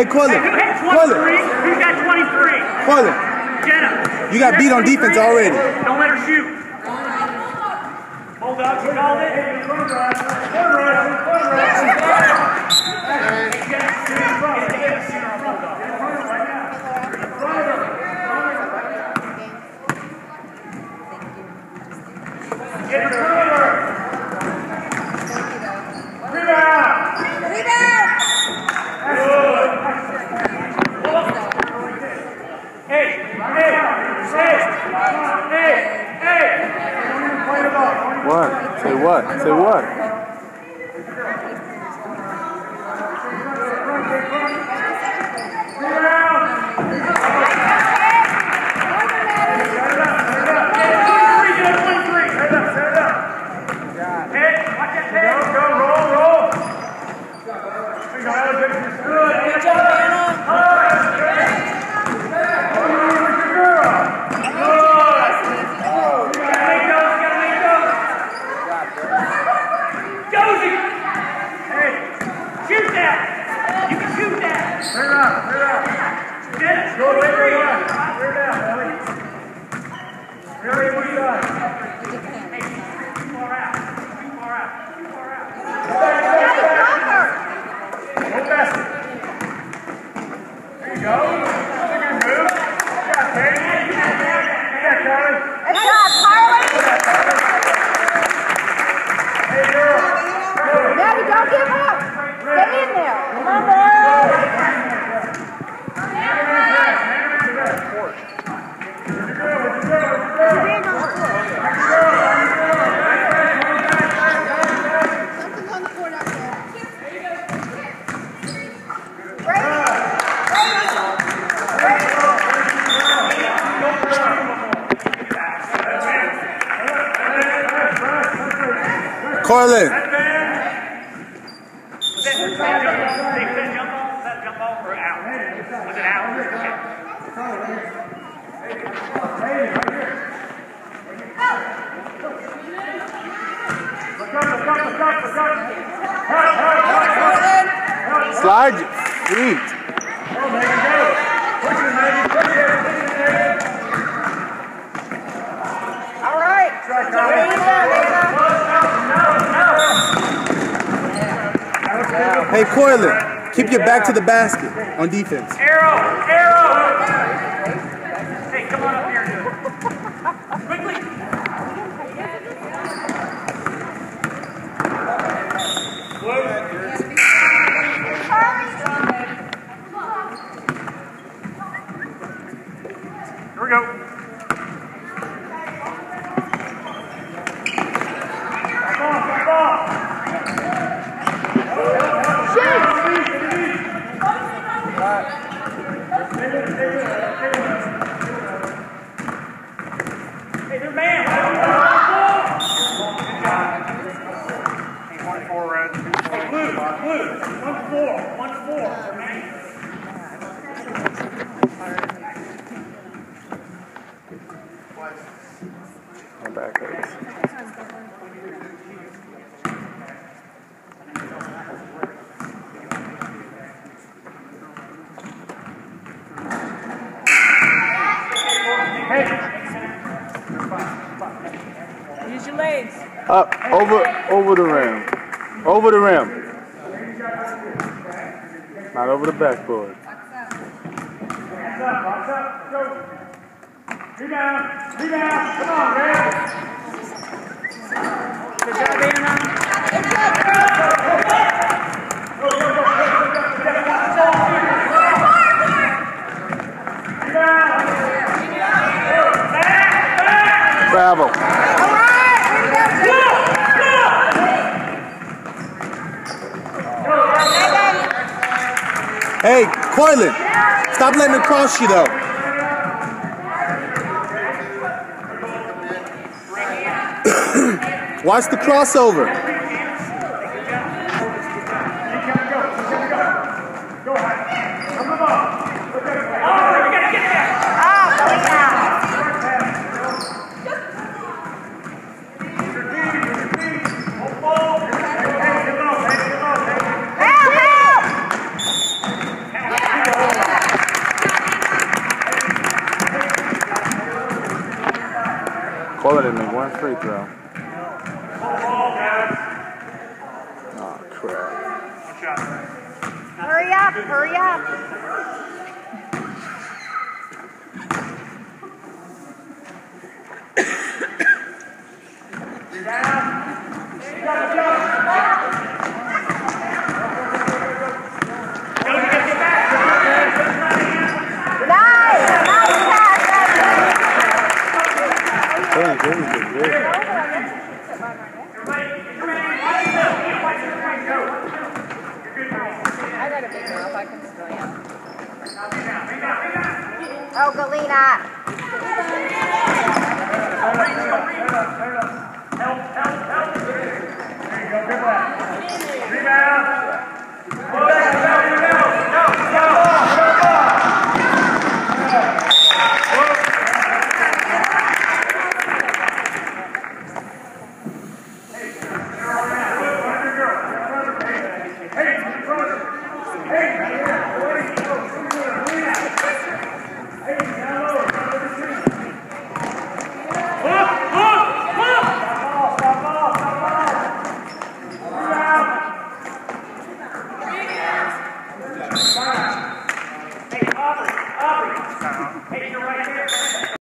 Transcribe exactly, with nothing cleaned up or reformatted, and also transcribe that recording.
Hey, Coylin. Hey, who had twenty-three? Who's got twenty-three? Coylin. Jenna. You got beat on defense already. Don't let her shoot. Hold up. You called it. Get her. Rebound. Rebound. Hey, hey, hey, hey, hey. What? Say what? Say what? Coylin. Slide your feet. All right. Hey, Coylin, keep your back to the basket on defense. Arrow, arrow. Hey, come on up here. Quickly. Here we go. Hey, they're man. One four red. Hey, blue, blue. One four. One four. My back hurts. Use your legs. Up, over, over the rim. Over the rim. Not over the backboard. Box up, box up, go. Rebound, rebound, come on, Red. Good job, Anna. Good job, Go, go, go, go, go, Bravo. Hey, Coylin, stop letting it cross you though. Watch the crossover. Coyle didn't make one free throw. Oh, crap. Hurry up, hurry up. Very good, very good. I got a big mouth, I can still yell. Oh, Galena. Help, help, help. There you go, good one. Rebound. Go, go, go, go, go. Hey, you're right there.